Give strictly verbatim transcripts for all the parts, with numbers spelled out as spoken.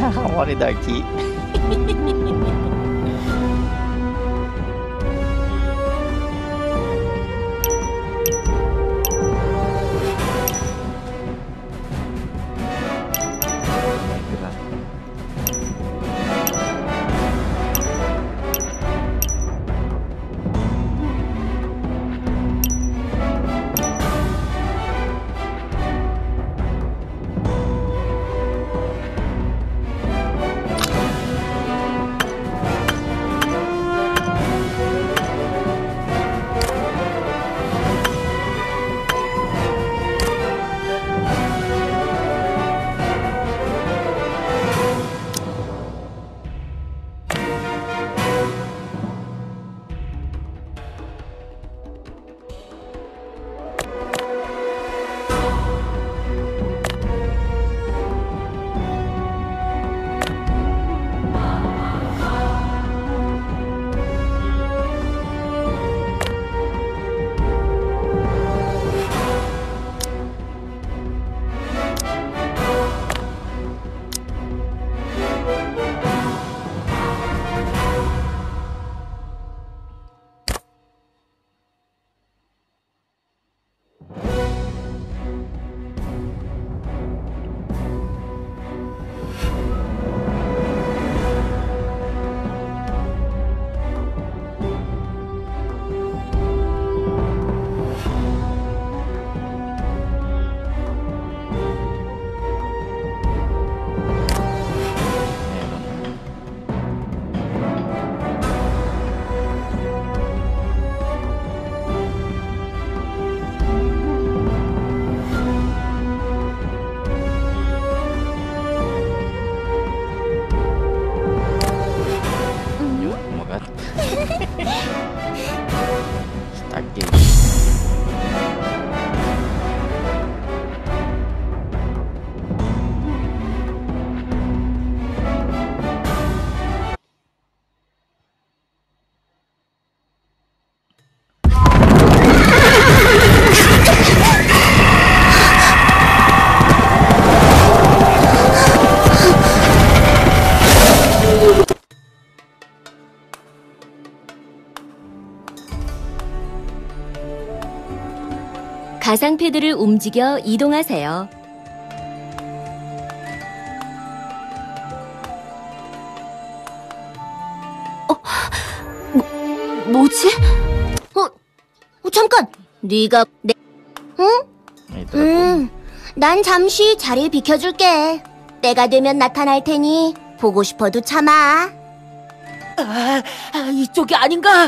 머리 날기. 가상 패드를 움직여 이동하세요. 어, 뭐, 뭐지? 어, 어 잠깐. 네가 내, 응? 음, 난 잠시 자리를 비켜줄게. 때가 되면 나타날 테니 보고 싶어도 참아. 아, 아 이쪽이 아닌가?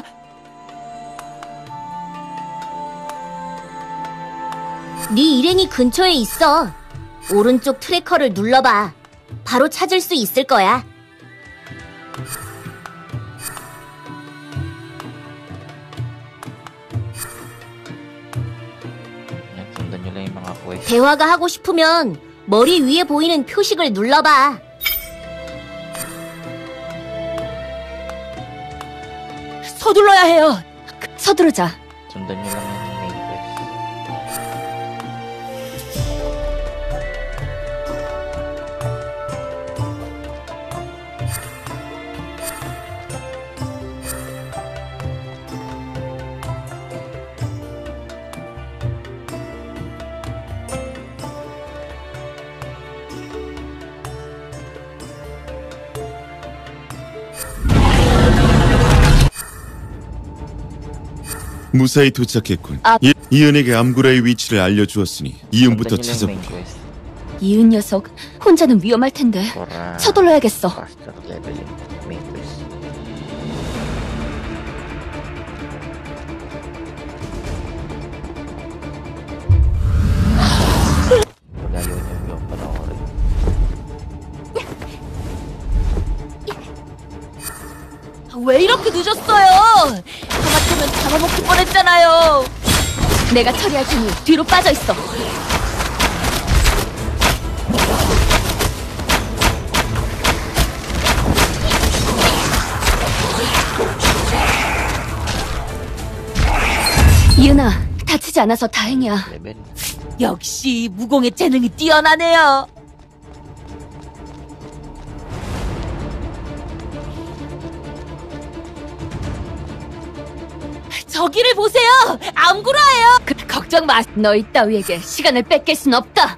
네 일행이 근처에 있어. 오른쪽 트래커를 눌러봐. 바로 찾을 수 있을 거야. 대화가 하고 싶으면 머리 위에 보이는 표식을 눌러봐. 서둘러야 해요. 서두르자. 무사히 도착했군. 아. 이, 이은에게 암구라의 위치를 알려주었으니 이은부터 찾아보라. 이은 녀석 혼자는 위험할 텐데 서둘러야겠어. 왜 이렇게 늦었어요? 하마터면 잡아먹힐 뻔했잖아요. 내가 처리할 테니 뒤로 빠져 있어. 이은아, 다치지 않아서 다행이야. 역시 무공의 재능이 뛰어나네요. 저기를 보세요! 암구라예요! 그, 걱정 마! 너희 따위에게 시간을 뺏길 순 없다!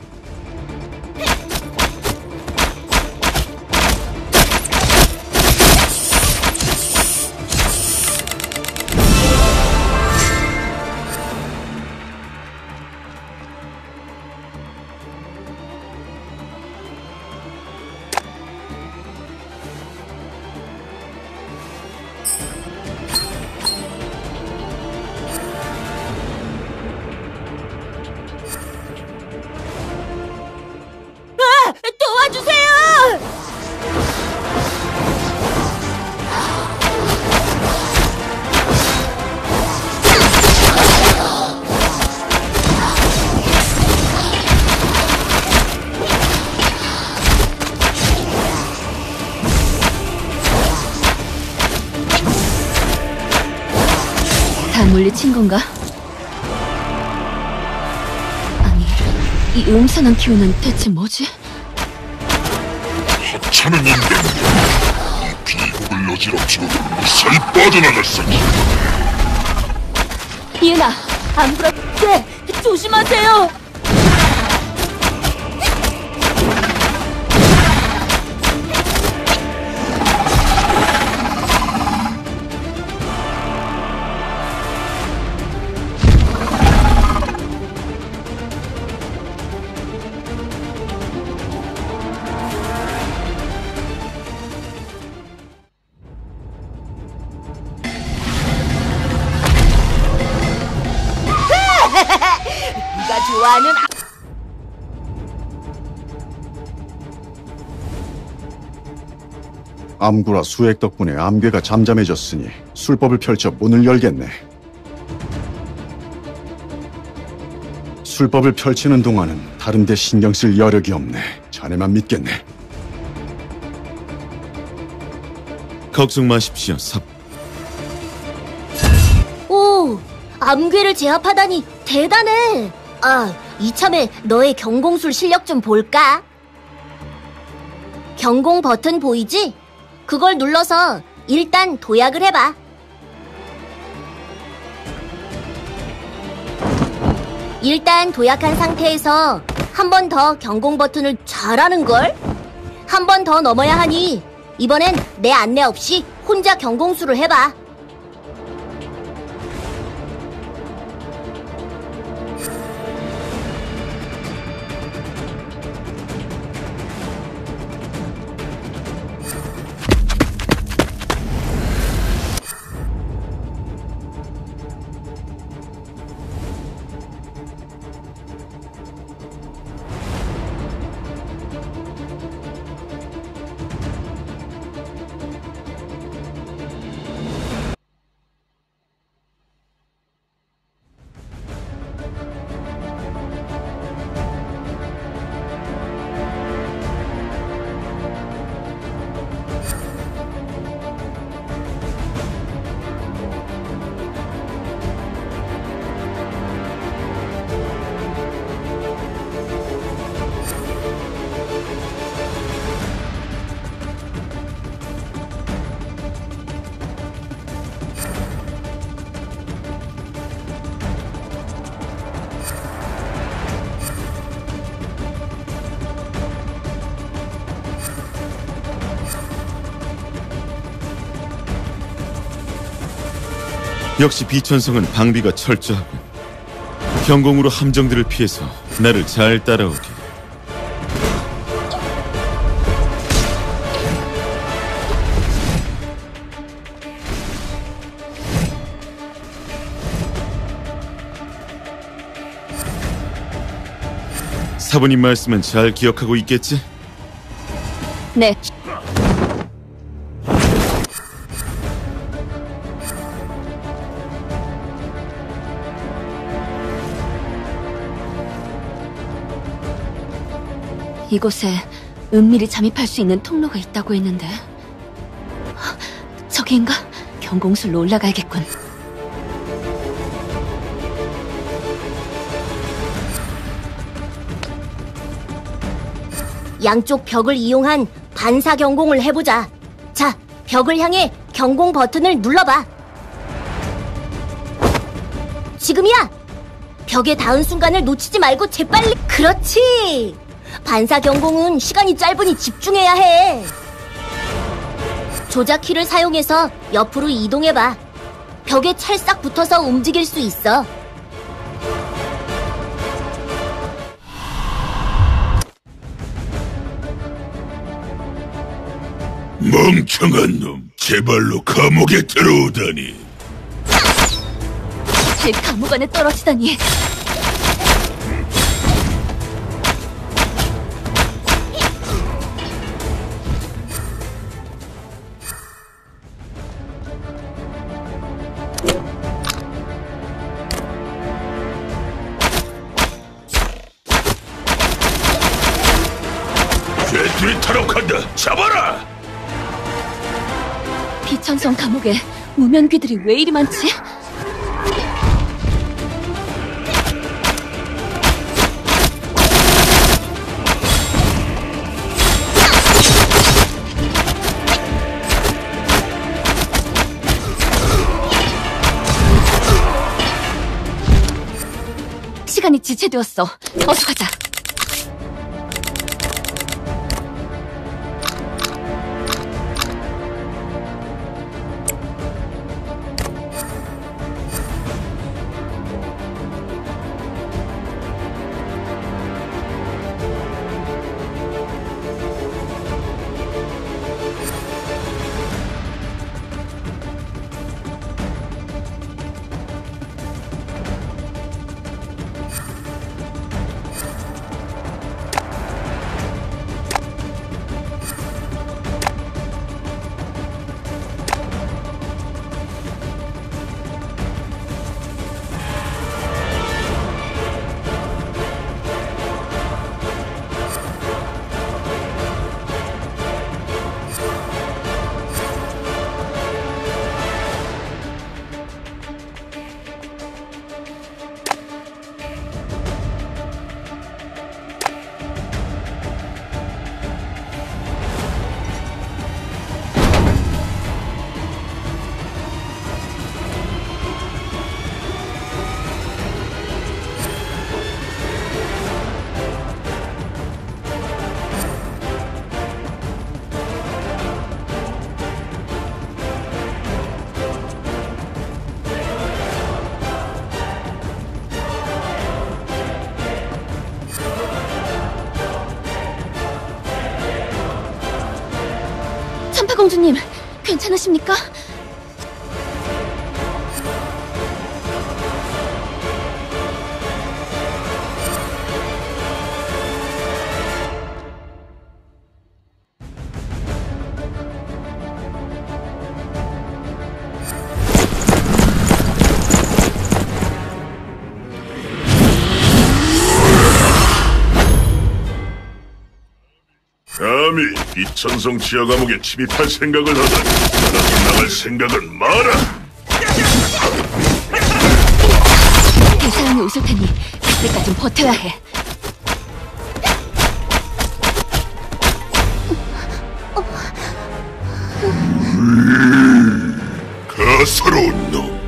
도와주세요! 다 물리친 건가? 아니, 이 음산한 기운은 대체 뭐지? 하찮은 인간, 이 비극을 어지럽히고 무사히 빠져나갔으니 이은아, 암구라, 네, 조심하세요! 네가 좋아하는 암구라 수액 덕분에 암괴가 잠잠해졌으니 술법을 펼쳐 문을 열겠네. 술법을 펼치는 동안은 다른 데 신경 쓸 여력이 없네. 자네만 믿겠네. 걱정 마십시오, 삽. 오, 암괴를 제압하다니 대단해. 아, 이참에 너의 경공술 실력 좀 볼까? 경공 버튼 보이지? 그걸 눌러서 일단 도약을 해봐. 일단 도약한 상태에서 한 번 더 경공 버튼을 잘하는걸? 한 번 더 넘어야 하니 이번엔 내 안내 없이 혼자 경공술을 해봐. 역시 비천성은 방비가 철저하고 경공으로 함정들을 피해서 나를 잘 따라오게. 사부님 말씀은 잘 기억하고 있겠지? 네. 이곳에 은밀히 잠입할 수 있는 통로가 있다고 했는데 저기인가? 경공술로 올라가야겠군. 양쪽 벽을 이용한 반사 경공을 해보자. 자, 벽을 향해 경공 버튼을 눌러봐. 지금이야! 벽에 닿은 순간을 놓치지 말고 재빨리. 그렇지! 반사 경공은 시간이 짧으니 집중해야 해. 조작키를 사용해서 옆으로 이동해봐. 벽에 찰싹 붙어서 움직일 수 있어. 멍청한 놈, 제발로 감옥에 들어오다니. 제 감옥 안에 떨어지다니. 쇠들이 탈옥한다. 잡아라. 비천성 감옥에 무면귀들이 왜 이리 많지? 시간이 지체되었어. 어서 가자. 천파공주님, 괜찮으십니까? 감히 이천성 지하 감옥에 침입할 생각을 하다니 나도 나갈 생각은 마라. 대사형이 오실 테니 그때까진 버텨야 해. 가사로운 놈.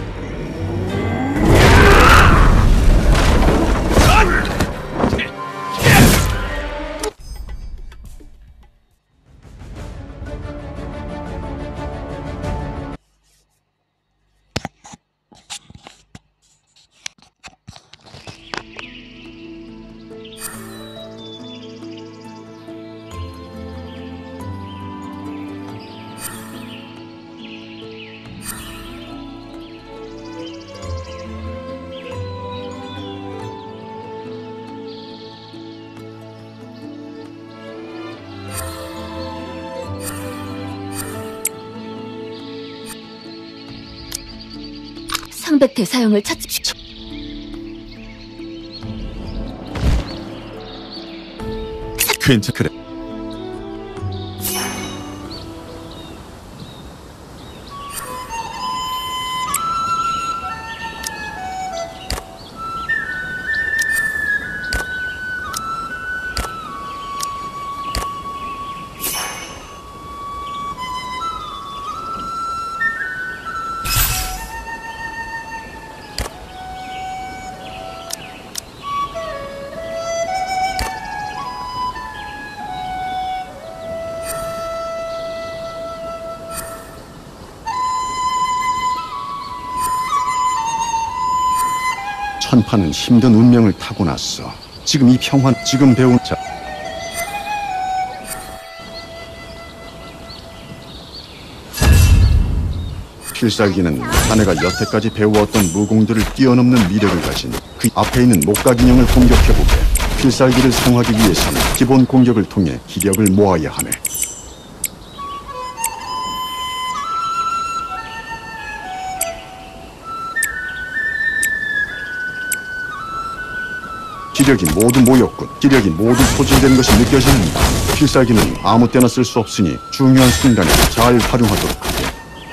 상백 대사형을 찾습시오. 괜찮 그래. 한판은 힘든 운명을 타고났어. 지금 이 평화, 지금 배운 자. 필살기는 자네가 여태까지 배워왔던 무공들을 뛰어넘는 미력을 가진 그 앞에 있는 목각 인형을 공격해보게. 필살기를 사용하기 위해서는 기본 공격을 통해 기력을 모아야 하네. 기력이 모두 모였군. 기력이 모두 소진된 것이 느껴지는다. 필살기는 아무 때나 쓸 수 없으니 중요한 순간에 잘 활용하도록 하게.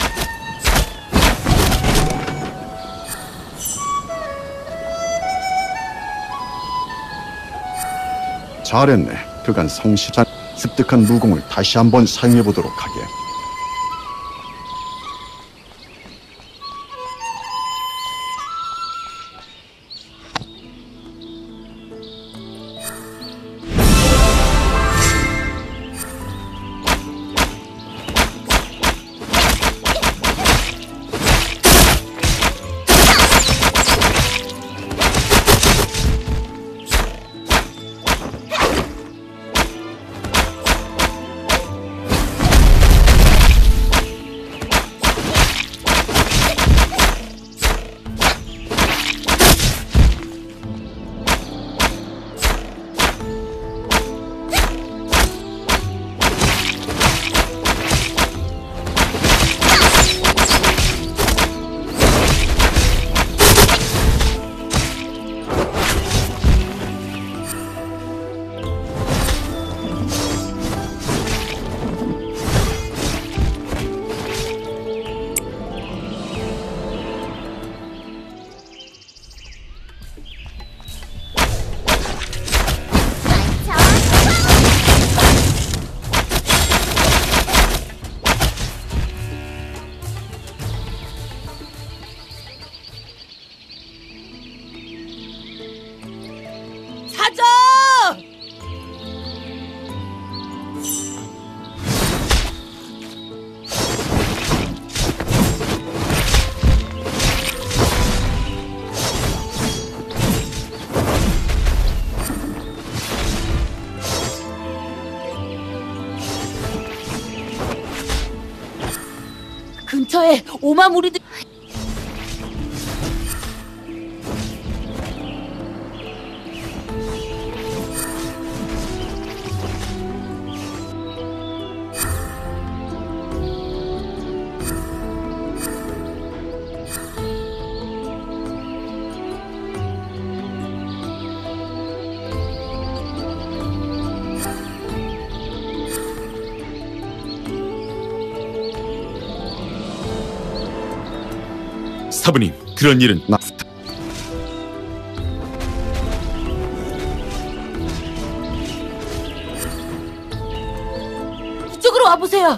잘했네. 그간 성실한 습득한 무공을 다시 한번 사용해보도록 하게. 사자! 근처에 오마무리들. 사부님, 그런 일은 나 이쪽으로 와보세요.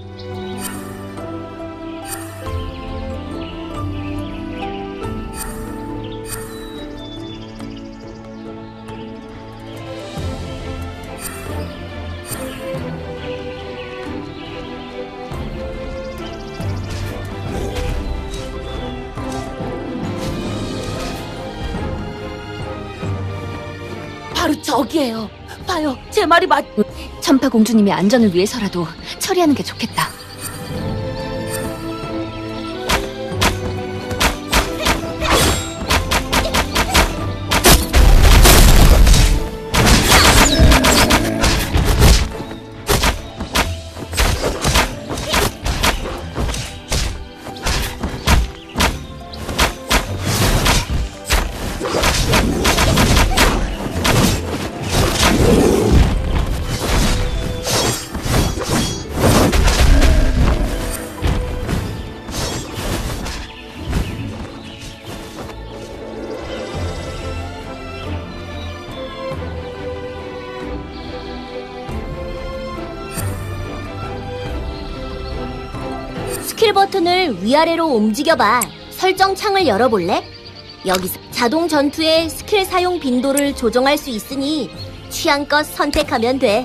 바로 저기예요. 봐요, 제 말이 맞... 천파 공주님의 안전을 위해서라도 처리하는 게 좋겠다. 스킬 버튼을 위아래로 움직여봐. 설정 창을 열어볼래? 여기서 자동 전투의 스킬 사용 빈도를 조정할 수 있으니 취향껏 선택하면 돼.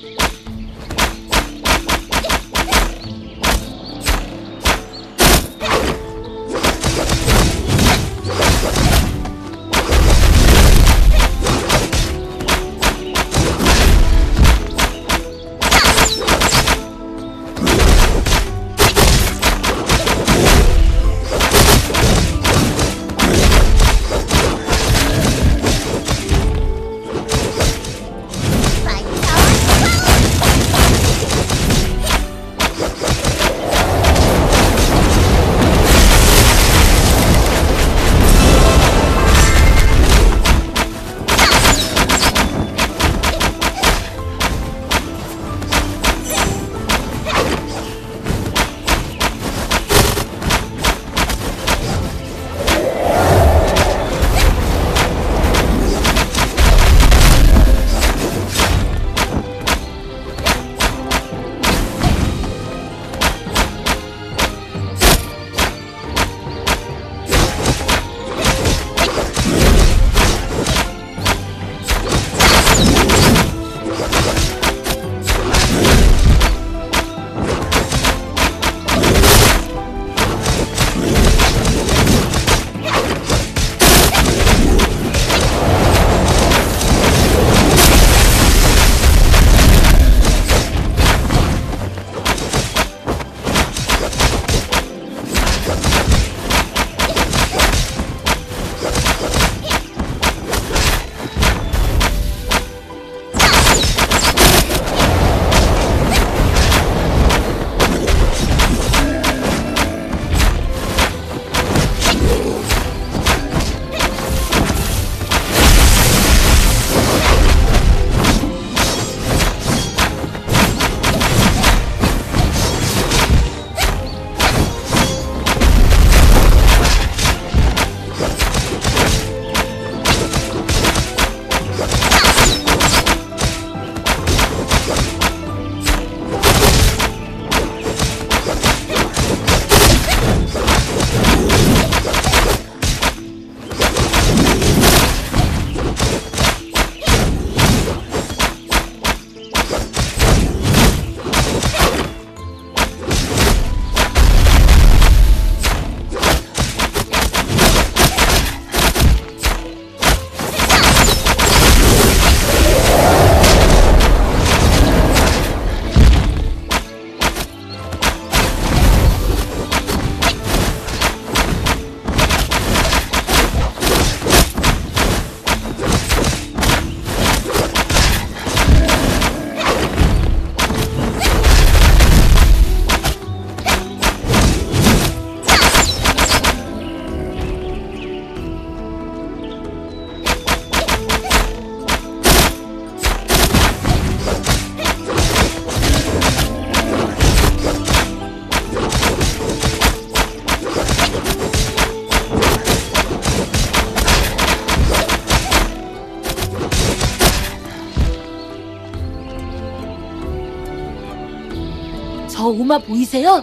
저 오마 보이세요?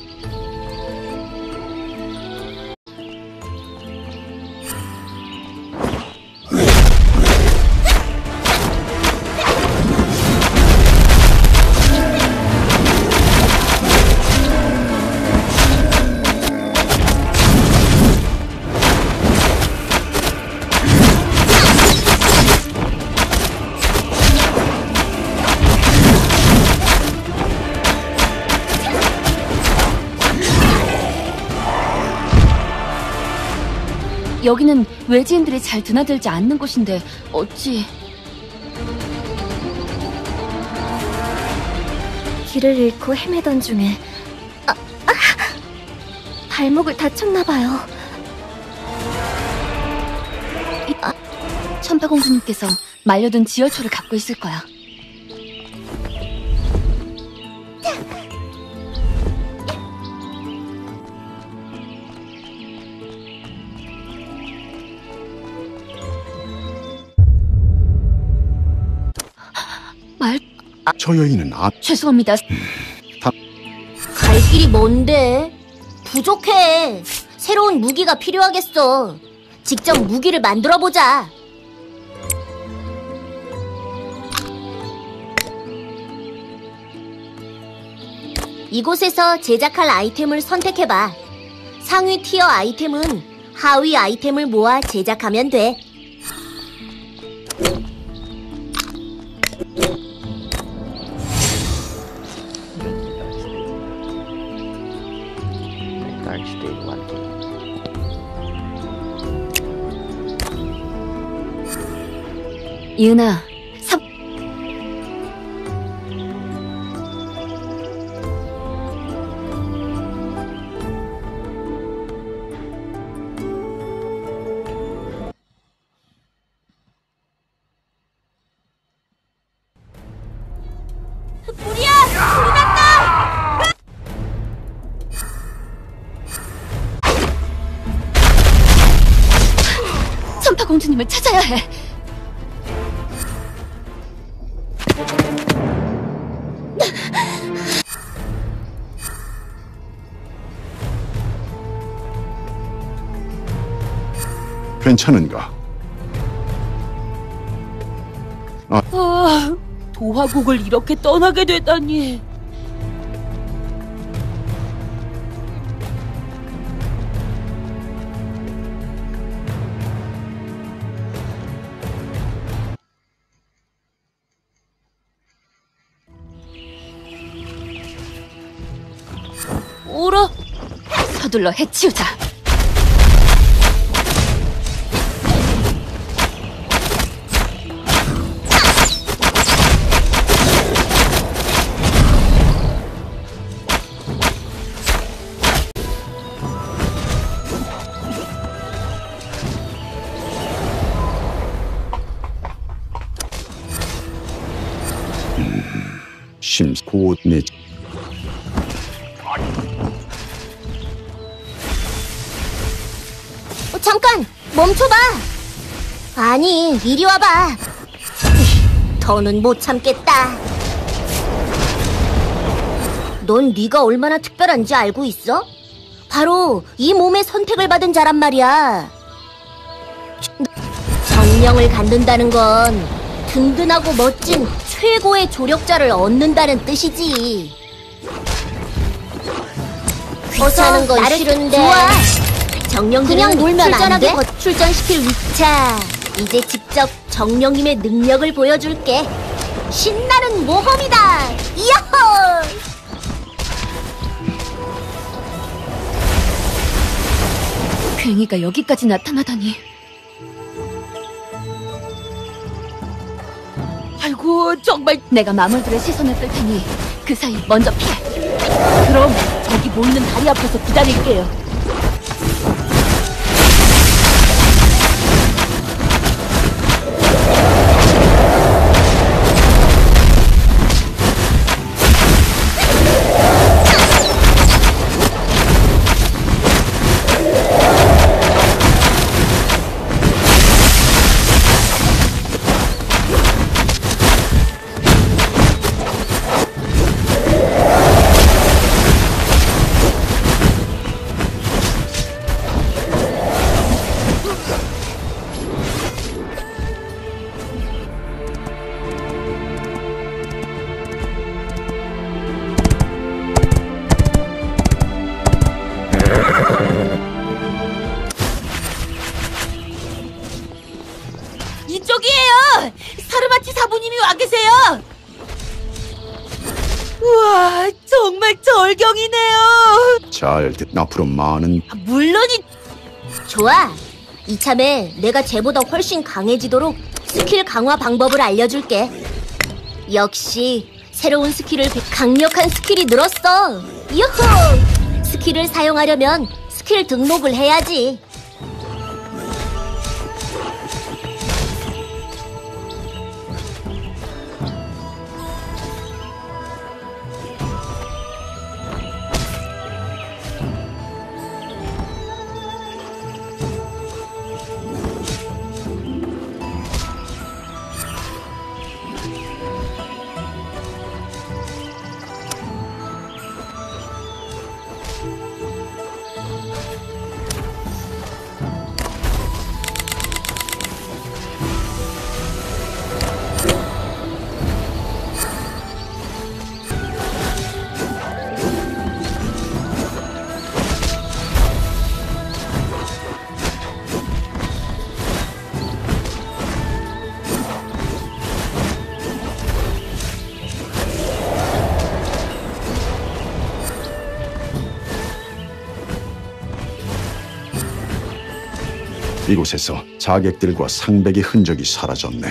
여기는 외지인들이 잘 드나들지 않는 곳인데 어찌... 길을 잃고 헤매던 중에 아, 아! 발목을 다쳤나봐요. 천파공주님께서 말려둔 지혈초를 갖고 있을 거야. 말... 저 여인은 아... 죄송합니다. 갈 길이 먼데 부족해. 새로운 무기가 필요하겠어. 직접 무기를 만들어보자. 이곳에서 제작할 아이템을 선택해봐. 상위 티어 아이템은 하위 아이템을 모아 제작하면 돼. 이은아, 삽... 천파공주님을 찾아야 해. 괜찮은가? 아, 도화국을 이렇게 떠나게 되다니. 오라, 서둘러 해치우자. 심고내 어, 잠깐! 멈춰봐! 아니, 이리 와봐. 더는 못 참겠다. 넌 네가 얼마나 특별한지 알고 있어? 바로 이 몸의 선택을 받은 자란 말이야. 정령을 갖는다는 건 든든하고 멋진 최고의 조력자를 얻는다는 뜻이지. 귀찮은 건 싫은데 정령들은 그냥 놀면 안 돼? 출전시킬 위차. 이제 직접 정령님의 능력을 보여줄게. 신나는 모험이다. 이야호! 괭이가 여기까지 나타나다니. 아이고, 정말. 내가 마물들의 시선을 끌 테니 그 사이 먼저 피해. 그럼 저기 보이는 다리 앞에서 기다릴게요. 이쪽이에요! 사르마치 사부님이 와 계세요! 우와, 정말 절경이네요! 잘 듣, 앞으로 많은 물론이. 좋아. 이참에 내가 쟤보다 훨씬 강해지도록 스킬 강화 방법을 알려줄게. 역시 새로운 스킬을 배- 강력한 스킬이 늘었어. 유후! 스킬을 사용하려면 스킬 등록을 해야지. 이곳에서 자객들과 상백의 흔적이 사라졌네.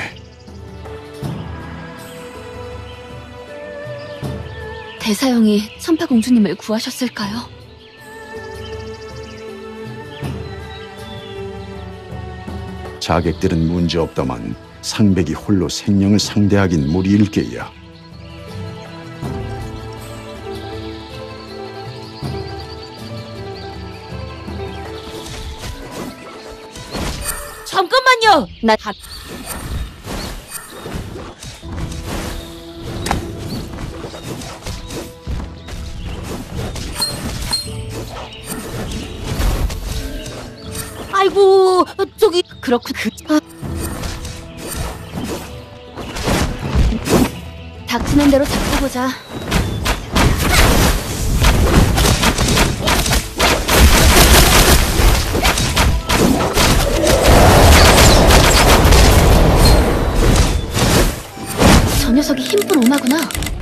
대사형이 천파공주님을 구하셨을까요? 자객들은 문제없다만 상백이 홀로 생명을 상대하긴 무리일 게야. 잠깐만요. 나 다... 아이고, 저기 그렇군. 그... 아... 닥치는 대로 잡아보자. 저 녀석이 힘뿐 오마구나.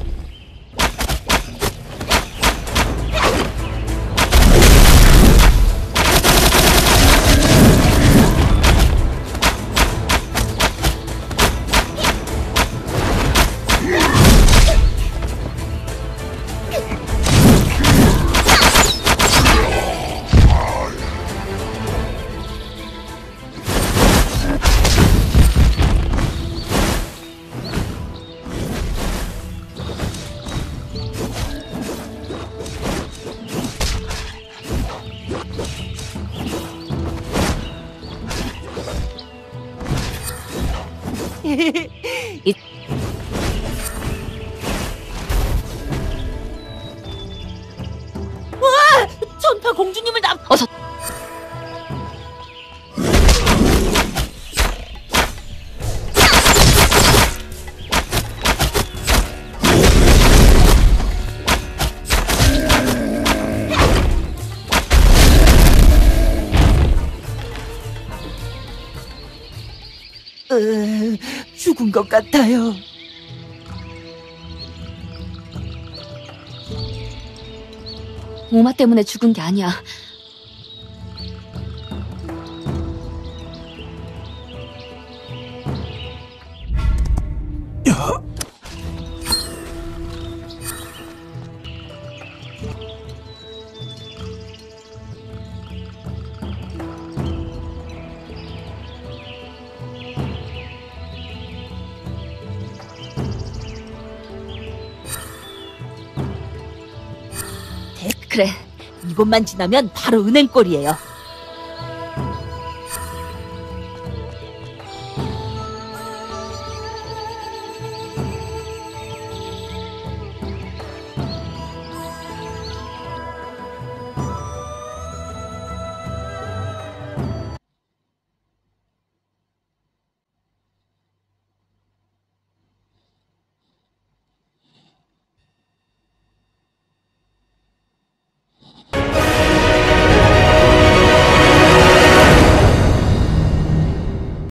이... 와! 천파 공주님을 남... 어서. 으, 죽은 것 같아요. 오마 때문에 죽은 게 아니야. 대... 그래. 이곳만 지나면 바로 은행골이에요.